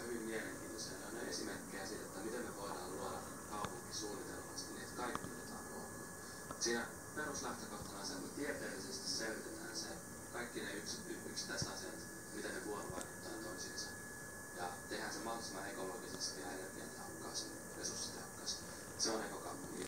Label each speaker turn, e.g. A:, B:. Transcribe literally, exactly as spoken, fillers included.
A: hyvin mielenkiintoisia. Ne on esimerkkejä siitä, että miten me voidaan luoda kaupunki suunnitelmasti niin, että kaikki otetaan huomioon. Siinä peruslähtökohtana on se, että me tieteellisesti selvitetään se, kaikki ne yks, yksittäiset asiat,